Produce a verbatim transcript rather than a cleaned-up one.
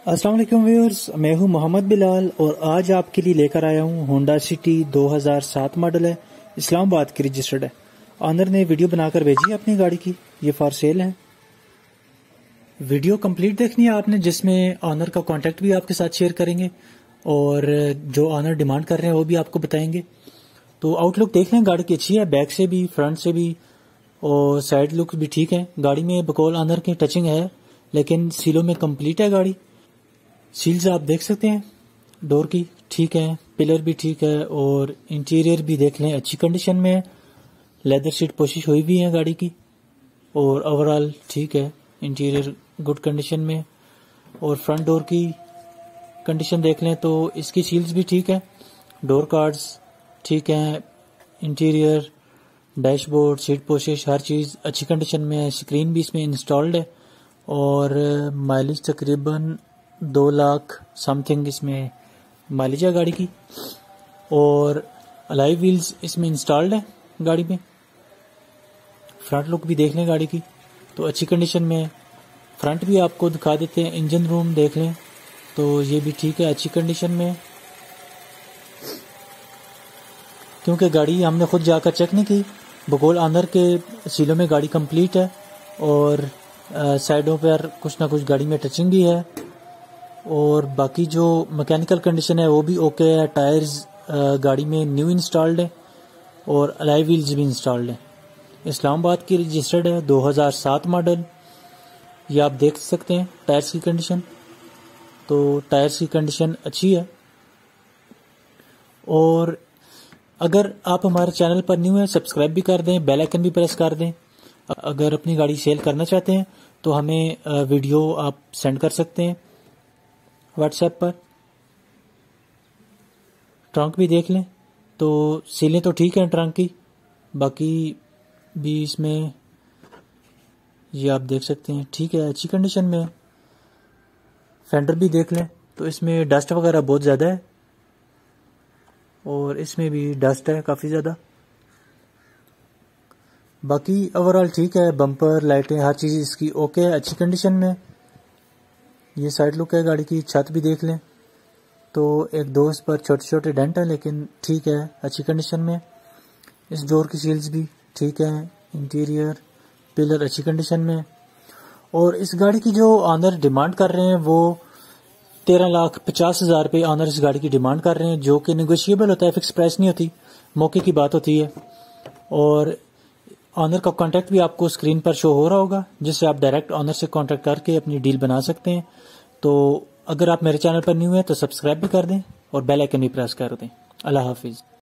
अस्सलाम वालेकुम व्यूअर्स, मैं हूं मोहम्मद बिलाल और आज आपके लिए लेकर आया हूं होंडा सिटी दो हज़ार सात मॉडल है, इस्लामाबाद की रजिस्टर्ड है। ऑनर ने वीडियो बनाकर भेजी है अपनी गाड़ी की, ये फॉर सेल है। वीडियो कंप्लीट देखनी है आपने, जिसमें ऑनर का कांटेक्ट भी आपके साथ शेयर करेंगे और जो ऑनर डिमांड कर रहे हैं वो भी आपको बताएंगे। तो आउटलुक देख लें, गाड़ी की अच्छी है, बैक से भी फ्रंट से भी और साइड लुक भी ठीक है। गाड़ी में बकौल ऑनर की टचिंग है लेकिन सीलों में कंप्लीट है गाड़ी। सील्स आप देख सकते हैं, डोर की ठीक है, पिलर भी ठीक है और इंटीरियर भी देख लें अच्छी कंडीशन में है। लेदर सीट पोशिश हुई भी है गाड़ी की और ओवरऑल ठीक है, इंटीरियर गुड कंडीशन में। और फ्रंट डोर की कंडीशन देख लें तो इसकी सील्स भी ठीक है, डोर कार्ड्स ठीक है, इंटीरियर डैशबोर्ड सीट पोशिश हर चीज़ अच्छी कंडीशन में है। स्क्रीन भी इसमें इंस्टॉल्ड है और माइलेज तकरीबन दो लाख समथिंग इसमें माइलेज है गाड़ी की। और अलाई व्हील्स इसमें इंस्टॉल्ड है गाड़ी में। फ्रंट लुक भी देख लें गाड़ी की तो अच्छी कंडीशन में है। फ्रंट भी आपको दिखा देते हैं, इंजन रूम देख लें तो ये भी ठीक है, अच्छी कंडीशन में है। क्योंकि गाड़ी हमने खुद जाकर चेक नहीं की, बकौल ऑनर के सीलों में गाड़ी कंप्लीट है और साइडों पर कुछ ना कुछ गाड़ी में टचिंग भी है और बाकी जो मैकेनिकल कंडीशन है वो भी ओके है। टायर्स गाड़ी में न्यू इंस्टॉल्ड है और अलाई व्हील्स भी इंस्टॉल्ड है। इस्लामाबाद की रजिस्टर्ड है, दो हज़ार सात मॉडल। ये आप देख सकते हैं टायर्स की कंडीशन, तो टायर्स की कंडीशन अच्छी है। और अगर आप हमारे चैनल पर न्यू हैं, सब्सक्राइब भी कर दें, बेल आइकन भी प्रेस कर दें। अगर अपनी गाड़ी सेल करना चाहते हैं तो हमें वीडियो आप सेंड कर सकते हैं व्हाट्सएप पर। ट्रंक भी देख लें तो सीलें तो ठीक हैं ट्रंक की, बाकी भी इसमें ये आप देख सकते हैं ठीक है, अच्छी कंडीशन में है। फेंडर भी देख लें तो इसमें डस्ट वगैरह बहुत ज़्यादा है और इसमें भी डस्ट है काफ़ी ज़्यादा। बाकी ओवरऑल ठीक है, बम्पर लाइटें हर चीज़ इसकी ओके है, अच्छी कंडीशन में। ये साइड लुक है गाड़ी की। छत भी देख लें तो एक दो इस पर छोटे छोटे डेंट है लेकिन ठीक है, अच्छी कंडीशन में। इस डोर की सील्स भी ठीक है, इंटीरियर पिलर अच्छी कंडीशन में। और इस गाड़ी की जो ऑनर डिमांड कर रहे हैं वो तेरह लाख पचास हज़ार रुपये ऑनर इस गाड़ी की डिमांड कर रहे हैं, जो कि नेगोशिएबल होता है, फिक्स प्राइस नहीं होती, मौके की बात होती है। और ऑनर का कांटेक्ट भी आपको स्क्रीन पर शो हो रहा होगा, जिससे आप डायरेक्ट ऑनर से कांटेक्ट करके अपनी डील बना सकते हैं। तो अगर आप मेरे चैनल पर न्यू हैं तो सब्सक्राइब भी कर दें और बेल आइकन भी प्रेस कर दें। अल्लाह हाफिज़।